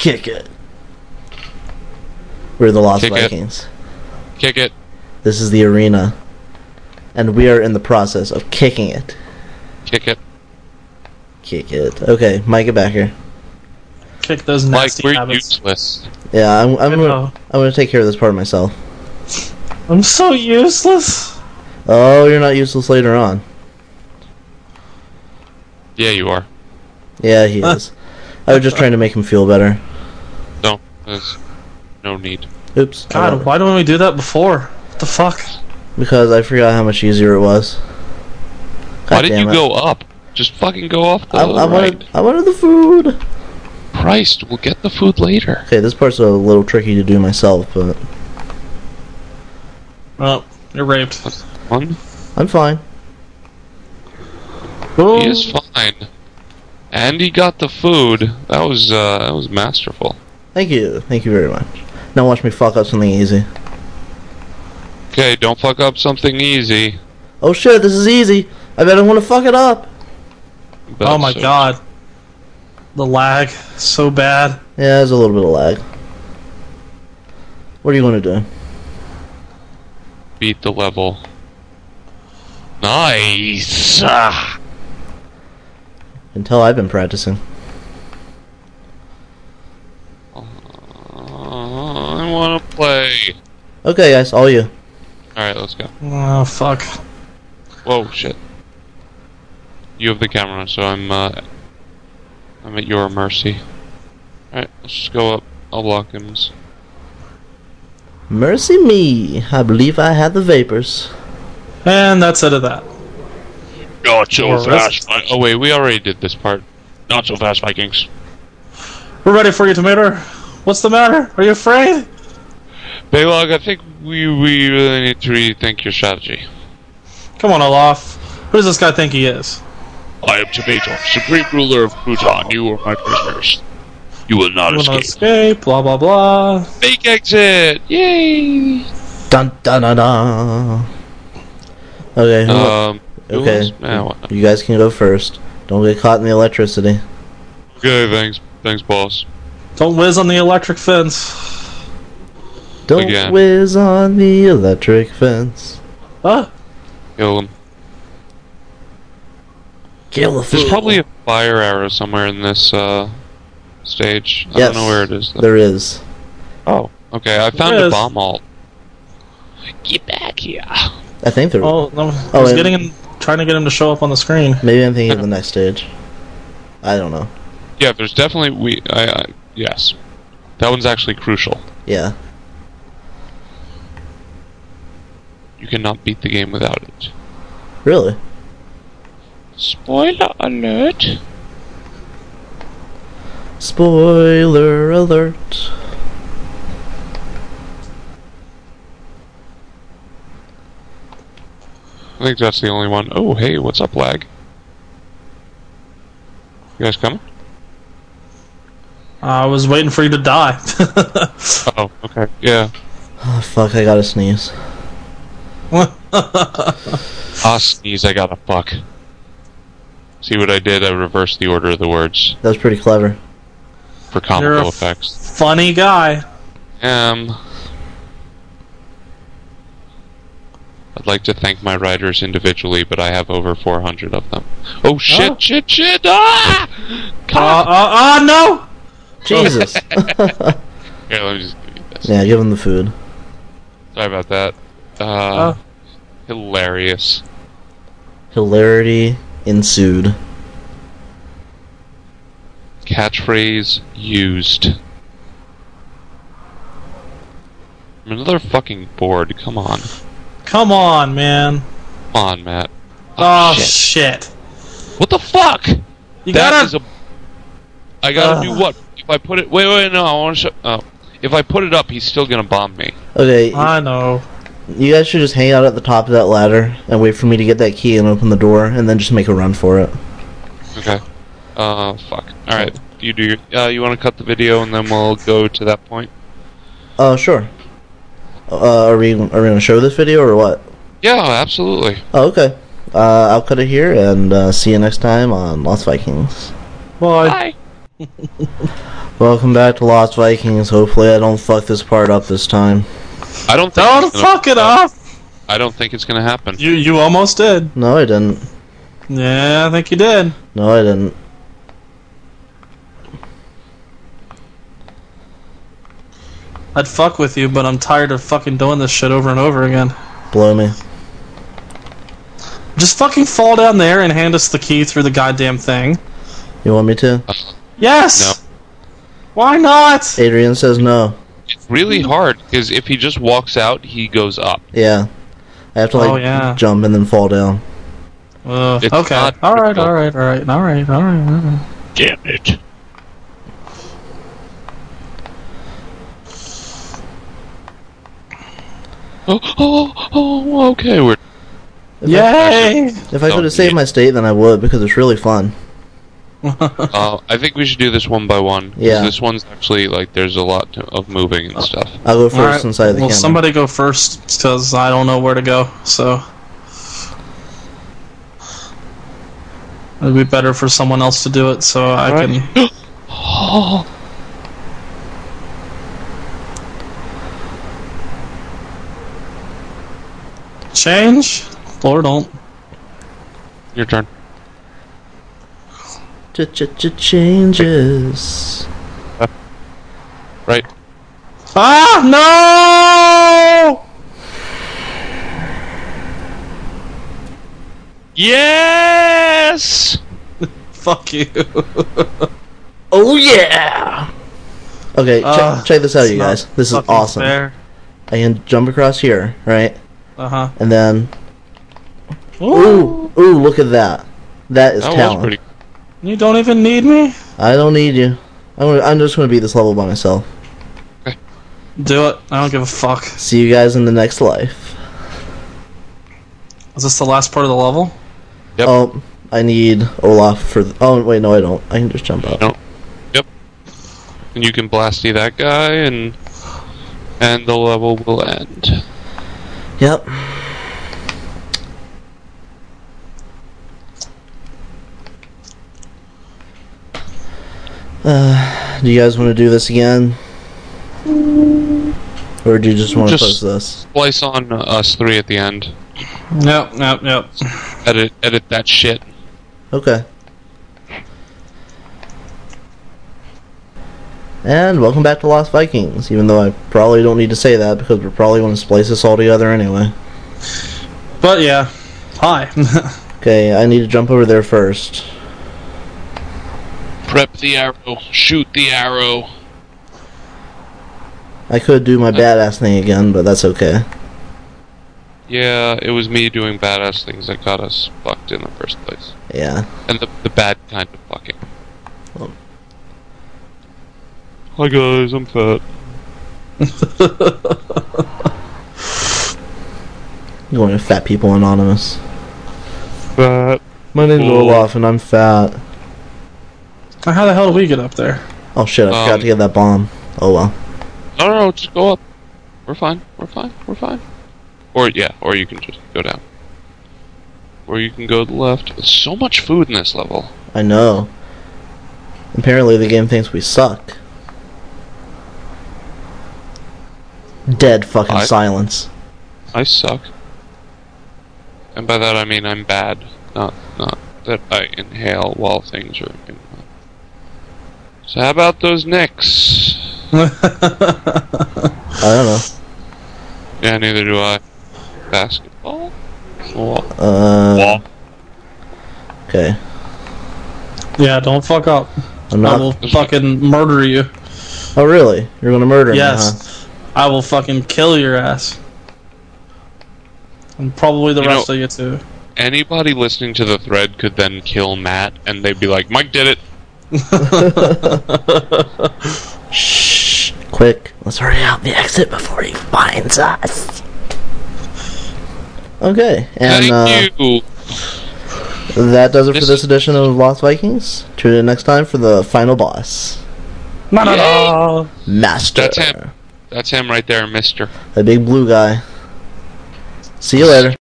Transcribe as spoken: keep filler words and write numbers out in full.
Kick it. We're the Lost Kick Vikings. It. Kick it. This is the arena. And we are in the process of kicking it. Kick it. Kick it. Okay, Mike, get back here. Kick those Mike, nasty we're habits. useless. Yeah, I'm, I'm, I gonna, know. I'm gonna take care of this part myself. I'm so useless. Oh, you're not useless later on. Yeah, you are. Yeah, he is. I was just trying to make him feel better. No, there's no need. Oops. God, why don't we do that before? What the fuck? Because I forgot how much easier it was. God Why did damn you it. go up? Just fucking go off the I, I right. wanted, I wanted the food. Christ, we'll get the food later. Okay, this part's a little tricky to do myself, but Oh, you're raped. One. I'm fine. He is fine. And he got the food. That was uh, that was masterful. Thank you. Thank you very much. Now watch me fuck up something easy. Okay, don't fuck up something easy. Oh shit, this is easy. I bet I want to fuck it up. But Oh my so- god. The lag. So bad. Yeah, there's a little bit of lag. What do you want to do? Beat the level. Nice. Ah. Until I've been practicing. Uh, I want to play. Okay, guys, all you. Alright, let's go. Oh, fuck. Whoa, shit. You have the camera, so I'm, uh, I'm at your mercy. Alright, let's just go up. I'll block him. Mercy me. I believe I had the vapors. And that's it of that. Not so Or fast, Vi- Oh wait, we already did this part. Not so fast, Vikings. We're ready for you, Tomato. What's the matter? Are you afraid? Baylog, I think we, we really need to rethink your strategy. Come on, Olaf. Who does this guy think he is? I am Tomato, supreme ruler of Crouton. You are my prisoners. You will not You will escape. not escape, blah blah blah. Fake exit! Yay! Dun dun dun dun. Okay. who- Um, who okay. else? Eh, what- You guys can go first. Don't get caught in the electricity. Okay, thanks. Thanks, boss. Don't whiz on the electric fence. Don't Again. whiz on the electric fence. Huh? Kill him. Kill the fool. There's probably a fire arrow somewhere in this, uh, stage. I Yes, don't know where it is, though. There is. Oh, okay. I found There a is. bomb alt. Get back here. I think there. Oh, no, I Oh, was and- getting him, trying to get him to show up on the screen. Maybe I'm thinking of the next stage. I don't know. Yeah, there's definitely we. I, I yes, that one's actually crucial. Yeah. You cannot beat the game without it. Really? Spoiler alert! Spoiler alert. I think that's the only one. Oh, hey, what's up, lag? You guys coming? I was waiting for you to die. Oh, okay. Yeah. Oh, fuck, I gotta sneeze. Ah, sneeze, I gotta fuck. See what I did? I reversed the order of the words That was pretty clever. for You're comical a effects. funny guy. Um, I'd like to thank my writers individually, but I have over four hundred of them. Oh, shit, Oh. shit, shit! Ah! Uh, God! uh, uh, no! Jesus. Here, let me just give you this. Yeah, give him the food. Sorry about that. Uh, Uh. hilarious. Hilarity ensued. Catchphrase used. I'm another fucking board. Come on. Come on, man. Come on, Matt. Oh, shit. shit. What the fuck? You That gotta... is a. I gotta Ugh. do what? If I put it. Wait, wait, no. I want to show. Oh. If I put it up, he's still gonna bomb me. Okay, I know. you guys should just hang out at the top of that ladder and wait for me to get that key and open the door, and then just make a run for it. Okay. Uh, fuck. Alright. You do your. Uh, you want to cut the video and then we'll go to that point? Uh, sure. Uh, are we are we gonna show this video or what? Yeah, absolutely. Oh, okay. Uh, I'll cut it here and uh, see you next time on Lost Vikings. Bye. Bye. Welcome back to Lost Vikings. Hopefully I don't fuck this part up this time. I don't think Don't it's gonna- fuck it up! I don't think it's gonna happen. You you almost did. No, I didn't. Yeah, I think you did. No, I didn't. I'd fuck with you, but I'm tired of fucking doing this shit over and over again. Blow me. Just fucking fall down there and hand us the key through the goddamn thing. You want me to? Yes! No. Why not? Adrian says no. It's really hard because if he just walks out, he goes up. Yeah. I have to like Oh, yeah. jump and then fall down. Uh, It's okay. not Alright, difficult. alright, alright, alright, alright, alright. Damn it! Oh, oh, oh, okay. We're Yay! If I So, could have saved yeah. my state, then I would, because it's really fun. Uh, I think we should do this one by one. 'Cause Yeah. This one's actually like there's a lot to, of moving and stuff. I'll go first Alright, inside the well, camera. somebody go first, because I don't know where to go, so... It'd be better for someone else to do it, so I Alright. can... Oh, Change? Or don't. your turn. Ch-ch-ch-changes. Right. Ah! No! Yes. Fuck you. Oh yeah! Okay, Uh, check, check this out, it's you not guys. This is fucking awesome. fair. I can jump across here, right? Uh-huh. And then... Ooh. Ooh! Ooh, look at that. That is That was talent. pretty. You don't even need me? I don't need you. I'm, gonna, I'm just going to beat this level by myself. Do it. I don't give a fuck. See you guys in the next life. Is this the last part of the level? Yep. Oh, I need Olaf for... The, oh, wait, no, I don't. I can just jump up. No. Yep. And you can blasty that guy, and and the level will end. Yep. Uh, do you guys want to do this again? Or do you just want to Just- post this? Splice on uh, us three at the end. Yep, yep, yep. Edit edit that shit. Okay. And welcome back to Lost Vikings, even though I probably don't need to say that because we're probably going to splice this all together anyway. But yeah. Hi. Okay, I need to jump over there first. Prep the arrow. Shoot the arrow. I could do my badass thing again, but that's okay. Yeah, it was me doing badass things that got us fucked in the first place. Yeah. And the, the bad kind of fucking. Oh. Hi guys, I'm fat. Going to Fat People Anonymous. Fat. My name's Cool. Olaf and I'm fat. How the hell do we get up there? Oh shit, I forgot Um, to get that bomb. Oh well. No, no, no, just go up. We're fine. We're fine. We're fine. Or, yeah, or you can just go down. Or you can go to the left. There's so much food in this level. I know. Apparently the game thinks we suck. Dead fucking I- silence. I suck. And by that I mean I'm bad. Not, not that I inhale while things are in. So how about those Knicks? I don't know. Yeah, neither do I. Basketball? Wall. Uh, Wall. okay. Yeah, don't fuck up. I'm I not. will fucking murder you. Oh really? You're gonna murder me, huh? Yes. I will fucking kill your ass. And probably the You rest know- of you too. Anybody listening to the thread could then kill Matt, and they'd be like, Mike did it! Shh! Quick, let's hurry out the exit before he finds us. Okay, and Thank uh, you! that does it for This- this edition of Lost Vikings. Tune in next time for the final boss, No, no, no. Master. That's him. That's him right there, mister. The big blue guy. See you later.